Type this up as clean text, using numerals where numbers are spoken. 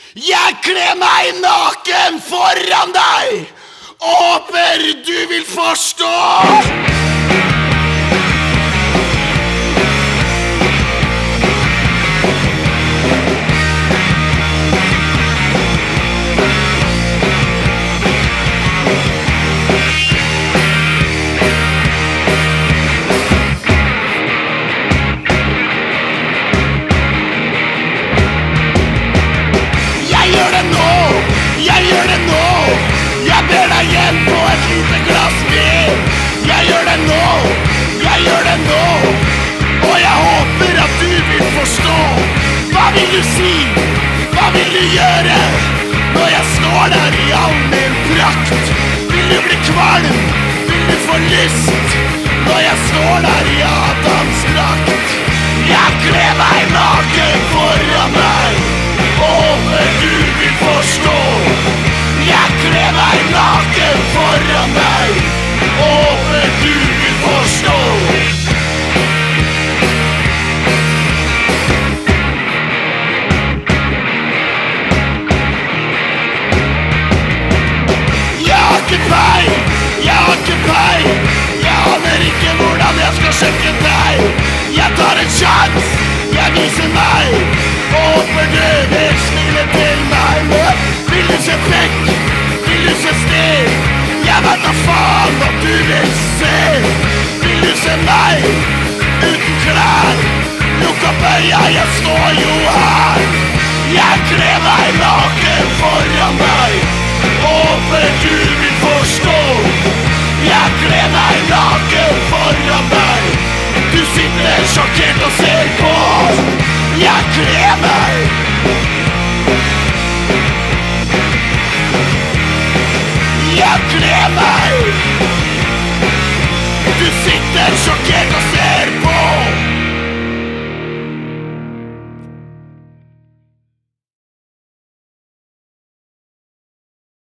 Jeg kler meg naken foran deg. Håper du vil forstå. Jeg gjør det nå. Jeg ber deg hjem på et lite glass vin. Jeg gjør det nå. Jeg gjør det nå. Og jeg håper at du vil forstå. Hva vil du si? Hva vil du gjøre? Når jeg står der i all min prakt. Vil du bli kvalm? Vil du få lyst? Når jeg står der i Adams drakt. Jeg kler meg naken foran deg. Og håper du vil forstå. Jeg kler meg naken foran deg. Og håper du vil forstå. Jeg har ikke peil. Jeg aner ikke hvordan jeg skal sjekke deg. Jeg tar en sjans. Jeg viser meg. Og håper du vil smile til meg. Vil du se pekk? Vil du se stil? Jeg vet da faen hva du vil se. Vil du se meg uten klær? Lukk opp øya, jeg står jo her. Jeg kler meg naken foran deg. Håper du vil forstå. Jeg kler meg naken foran deg. Du sitter sjokkert og ser på. Jeg kler meg. Jeg kler meg. Du sitter sjokkert og ser på.